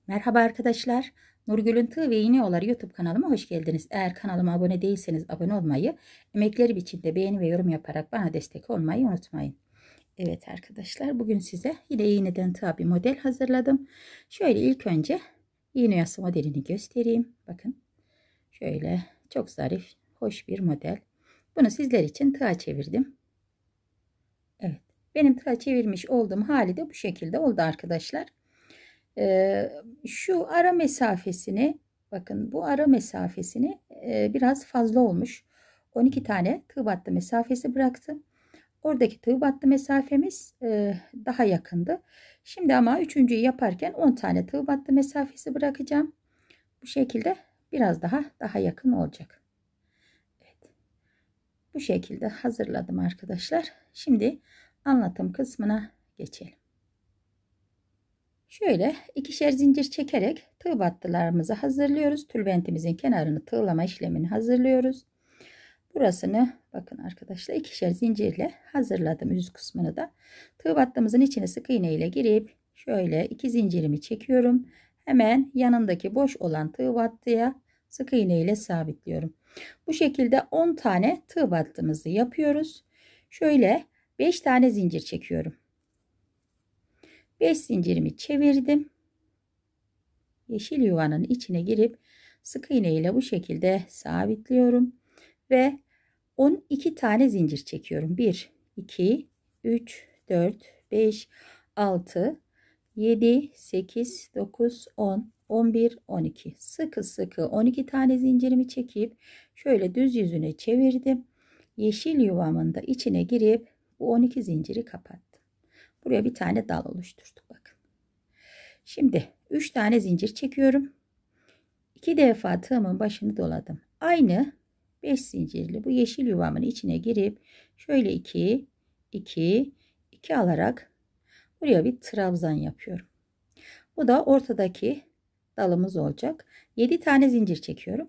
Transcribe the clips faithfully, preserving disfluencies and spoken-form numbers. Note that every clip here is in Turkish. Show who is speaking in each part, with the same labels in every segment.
Speaker 1: Merhaba arkadaşlar. Nurgül'ün Tığ ve İğne Yolları YouTube kanalıma hoş geldiniz. Eğer kanalıma abone değilseniz abone olmayı, emekleri biçimde beğeni ve yorum yaparak bana destek olmayı unutmayın. Evet arkadaşlar, bugün size yine iğneden tığ bir model hazırladım. Şöyle ilk önce iğne oyası modelini göstereyim. Bakın şöyle çok zarif, hoş bir model. Bunu sizler için tığa çevirdim. Evet, benim tığa çevirmiş olduğum hali de bu şekilde oldu arkadaşlar. Ee, şu ara mesafesini bakın, bu ara mesafesini e, biraz fazla olmuş. on iki tane tığ battı mesafesi bıraktım. Oradaki tığ battı mesafemiz e, daha yakındı. Şimdi ama üçüncüyü yaparken on tane tığ battı mesafesi bırakacağım. Bu şekilde biraz daha daha yakın olacak. Evet. Bu şekilde hazırladım arkadaşlar. Şimdi anlatım kısmına geçelim. Şöyle ikişer zincir çekerek tığ battılarımızı hazırlıyoruz. Tülbentimizin kenarını tığlama işlemini hazırlıyoruz. Burasını bakın arkadaşlar ikişer zincirle hazırladım, üst kısmını da. Tığ battığımızın içine sık iğne ile girip şöyle iki zincirimi çekiyorum. Hemen yanındaki boş olan tığ battıya sık iğne ile sabitliyorum. Bu şekilde on tane tığ battığımızı yapıyoruz. Şöyle beş tane zincir çekiyorum. beş zincirimi çevirdim. Yeşil yuvanın içine girip sık iğne ile bu şekilde sabitliyorum ve on iki tane zincir çekiyorum. bir iki üç dört beş altı yedi sekiz dokuz on on bir on iki. Sıkı sıkı on iki tane zincirimi çekip şöyle düz yüzüne çevirdim. Yeşil yuvamın da içine girip bu on iki zinciri kapattım. Buraya bir tane dal oluşturduk bakın. Şimdi üç tane zincir çekiyorum. iki defa tığımın başını doladım. Aynı beş zincirli bu yeşil yuvamın içine girip şöyle iki iki iki alarak buraya bir trabzan yapıyorum. Bu da ortadaki dalımız olacak. yedi tane zincir çekiyorum.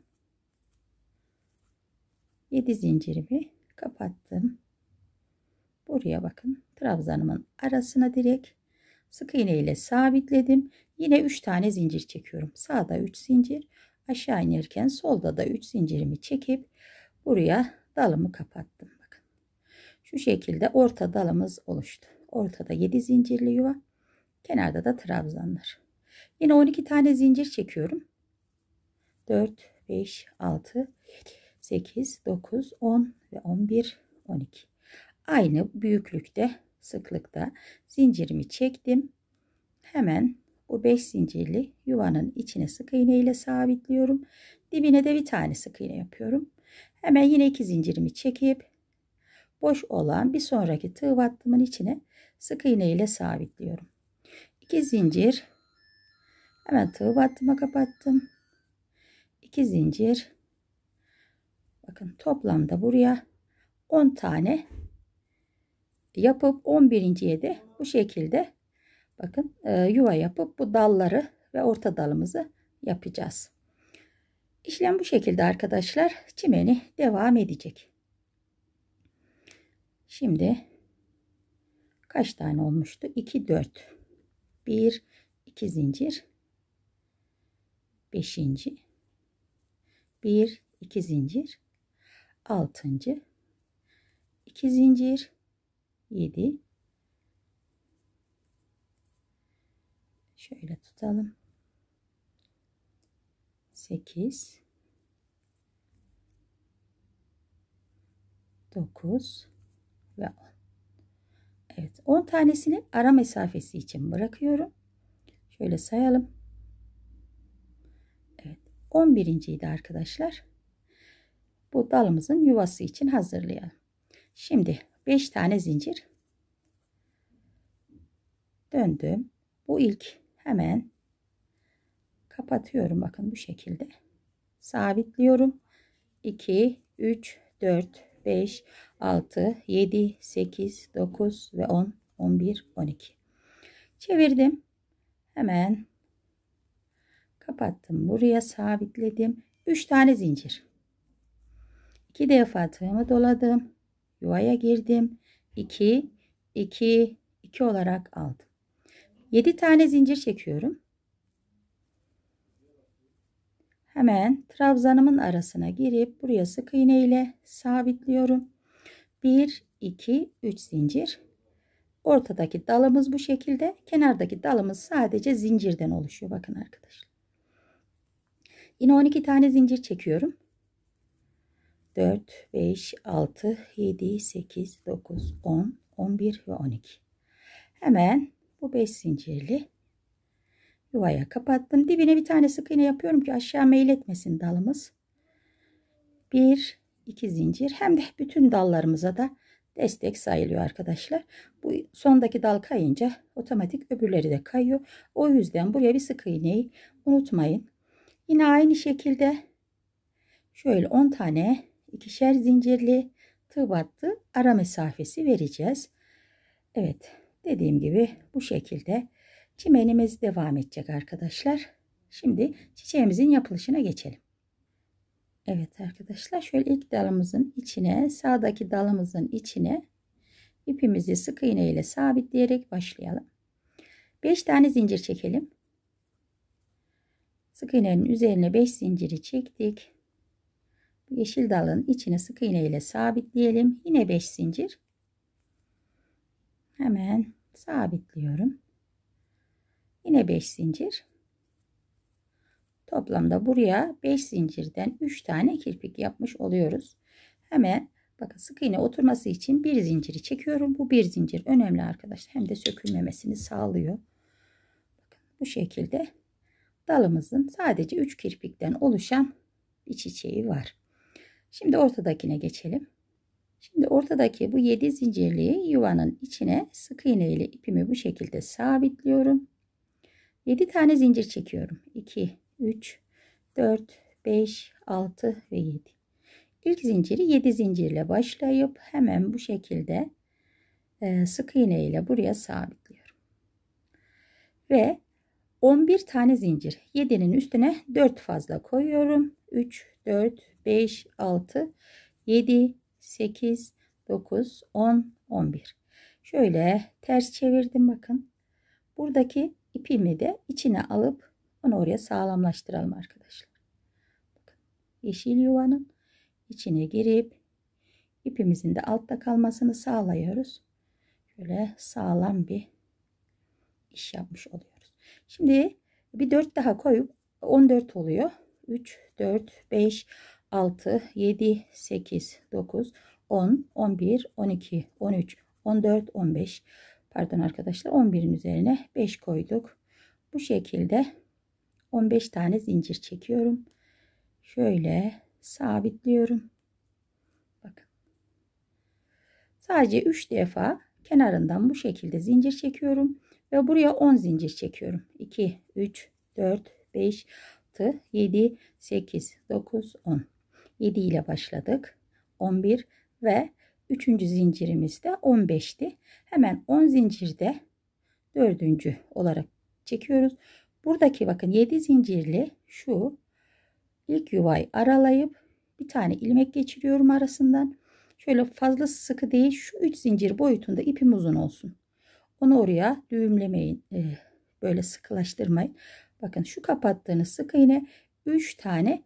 Speaker 1: yedi zincirimi kapattım. Buraya bakın, trabzanımın arasına direkt sık iğne ile sabitledim. Yine üç tane zincir çekiyorum. Sağda üç zincir, aşağı inerken solda da üç zincirimi çekip buraya dalımı kapattım. Bakın. Şu şekilde orta dalımız oluştu. Ortada yedi zincirli yuva, kenarda da trabzanlar. Yine on iki tane zincir çekiyorum. dört, beş, altı, yedi, sekiz, dokuz, on ve on bir, on iki. Aynı büyüklükte, sıklıkta zincirimi çektim. Hemen bu beş zincirli yuvanın içine sık iğne ile sabitliyorum. Dibine de bir tane sık iğne yapıyorum. Hemen yine iki zincirimi çekip boş olan bir sonraki tığ battımın içine sık iğne ile sabitliyorum. iki zincir, hemen tığ battıma kapattım. iki zincir, bakın toplamda buraya on tane yapıp on birinciye de bu şekilde bakın yuva yapıp bu dalları ve orta dalımızı yapacağız. İşlem bu şekilde arkadaşlar. Çimeni devam edecek. Şimdi kaç tane olmuştu? iki, dört. bir, iki zincir. beşinci. bir, iki zincir. altıncı. iki zincir. yedi. Şöyle tutalım. sekiz. dokuz ve on. Evet, on tanesini ara mesafesi için bırakıyorum. Şöyle sayalım. Evet, on birinciydi arkadaşlar. Bu dalımızın yuvası için hazırlayalım. Şimdi beş tane zincir döndüm. Bu ilk, hemen kapatıyorum. Bakın bu şekilde sabitliyorum. iki, üç, dört, beş, altı, yedi, sekiz, dokuz ve on, on bir, on iki. Çevirdim. Hemen kapattım. Buraya sabitledim. üç tane zincir. iki defa tığımı doladım. Yuvaya girdim. iki, iki, iki olarak aldım. yedi tane zincir çekiyorum. Hemen trabzanımın arasına girip buraya sık iğne ile sabitliyorum. bir iki üç zincir. Ortadaki dalımız bu şekilde. Kenardaki dalımız sadece zincirden oluşuyor. Bakın arkadaşlar. Yine on iki tane zincir çekiyorum. dört, beş, altı, yedi, sekiz, dokuz, on, on bir ve on iki. Hemen bu beş zincirli yuvaya kapattım. Dibine bir tane sık iğne yapıyorum ki aşağı meyletmesin dalımız. bir, iki zincir. Hem de bütün dallarımıza da destek sayılıyor arkadaşlar. Bu sondaki dal kayınca otomatik öbürleri de kayıyor. O yüzden buraya bir sık iğneyi unutmayın. Yine aynı şekilde şöyle on tane ikişer zincirli tığ battı ara mesafesi vereceğiz. Evet, dediğim gibi bu şekilde çimenimiz devam edecek arkadaşlar. Şimdi çiçeğimizin yapılışına geçelim. Evet arkadaşlar, şöyle ilk dalımızın içine, sağdaki dalımızın içine ipimizi sık iğne ile sabitleyerek başlayalım. beş tane zincir çekelim. Sık iğnenin üzerine beş zinciri çektik. Yeşil dalın içine sık iğne ile sabitleyelim. Yine beş zincir. Hemen sabitliyorum. Yine beş zincir. Toplamda buraya beş zincirden üç tane kirpik yapmış oluyoruz. Hemen bakın, sık iğne oturması için bir zinciri çekiyorum. Bu bir zincir önemli arkadaşlar. Hem de sökülmemesini sağlıyor. Bakın, bu şekilde dalımızın sadece üç kirpikten oluşan bir çiçeği var. Şimdi ortadakine geçelim. Şimdi ortadaki bu yedi zincirli yuvanın içine sık iğne ile ipimi bu şekilde sabitliyorum. yedi tane zincir çekiyorum. iki, üç, dört, beş, altı ve yedi. İlk zinciri yedi zincirle başlayıp hemen bu şekilde sık iğne ile buraya sabitliyorum. Ve on bir tane zincir, yedinin üstüne dört fazla koyuyorum. üç, dört, beş, altı, yedi, sekiz, dokuz, on, on bir. Şöyle ters çevirdim bakın. Buradaki ipimi de içine alıp onu oraya sağlamlaştıralım arkadaşlar. Bakın, yeşil yuvanın içine girip ipimizin de altta kalmasını sağlıyoruz. Şöyle sağlam bir iş yapmış oluyoruz. Şimdi bir dört daha koyup on dört oluyor. üç, dört, beş, altı, yedi, sekiz, dokuz, on, on bir, on iki, on üç, on dört, on beş. Pardon arkadaşlar, on birin üzerine beş koyduk. Bu şekilde on beş tane zincir çekiyorum. Şöyle sabitliyorum. Bakın. Sadece üç defa kenarından bu şekilde zincir çekiyorum ve buraya on zincir çekiyorum. iki, üç, dört, beş, altı, yedi, sekiz, dokuz, on. yedi ile başladık. on bir ve üçüncü zincirimiz de on beşti. Hemen on zincirde dördüncü olarak çekiyoruz. Buradaki bakın yedi zincirli şu ilk yuvayı aralayıp bir tane ilmek geçiriyorum arasından. Şöyle fazla sıkı değil, şu üç zincir boyutunda ipim uzun olsun. Onu oraya düğümlemeyin. Böyle sıkılaştırmayın. Bakın, şu kapattığınız sık iğne üç tane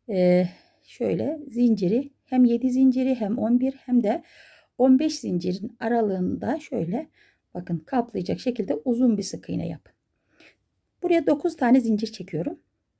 Speaker 1: şöyle zinciri, hem yedi zinciri hem on bir hem de on beş zincirin aralığında şöyle bakın kaplayacak şekilde uzun bir sık iğne yapın. Buraya dokuz tane zincir çekiyorum.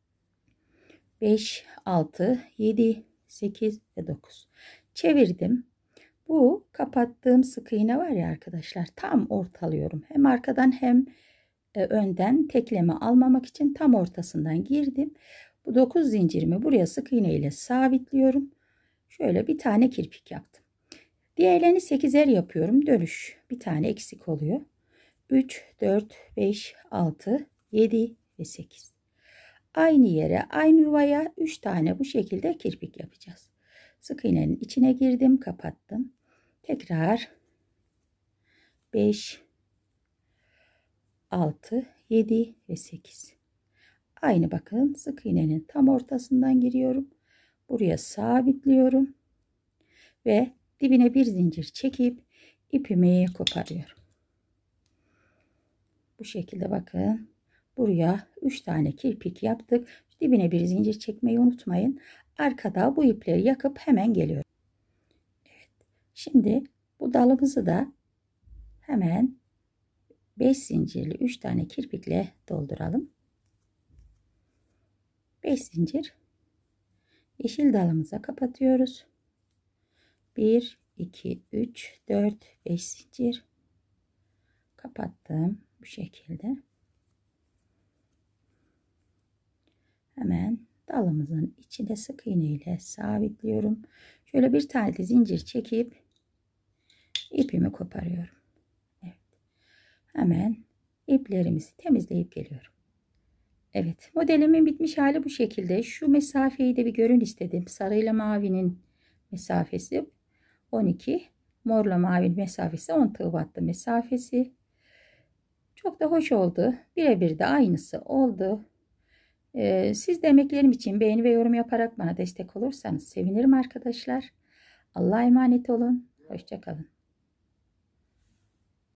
Speaker 1: beş, altı, yedi, sekiz ve dokuz. Çevirdim. Bu kapattığım sık iğne var ya arkadaşlar, tam ortalıyorum. Hem arkadan hem önden tekleme almamak için tam ortasından girdim. Bu dokuz zincirimi buraya sık iğne ile sabitliyorum. Şöyle bir tane kirpik yaptım. Diğerlerini sekizer yapıyorum. Dönüş bir tane eksik oluyor. üç, dört, beş, altı, yedi ve sekiz. Aynı yere, aynı yuvaya üç tane bu şekilde kirpik yapacağız. Sık iğnenin içine girdim, kapattım. Tekrar beş, altı, yedi ve sekiz. Aynı bakın, sık iğnenin tam ortasından giriyorum. Buraya sabitliyorum ve dibine bir zincir çekip ipimi koparıyorum. Bu şekilde bakın. buraya üç tane kirpik yaptık. Dibine bir zincir çekmeyi unutmayın. Arkada bu ipleri yakıp hemen geliyorum. Evet. Şimdi bu dalımızı da hemen beş zincirli üç tane kirpikle dolduralım. beş zincir. Yeşil dalımıza kapatıyoruz. bir, iki, üç, dört, beş zincir. Kapattım bu şekilde. Hemen dalımızın içine sık iğne ile sabitliyorum. Şöyle bir tane de zincir çekip ipimi koparıyorum. Evet. Hemen iplerimizi temizleyip geliyorum. Evet, modelimin bitmiş hali bu şekilde. Şu mesafeyi de bir görün istedim. Sarıyla mavinin mesafesi on iki, morla mavinin mesafesi on tığ battı mesafesi. Çok da hoş oldu. Birebir de aynısı oldu. Ee, siz de emeklerim için beğeni ve yorum yaparak bana destek olursanız sevinirim arkadaşlar. Allah'a emanet olun. Hoşça kalın.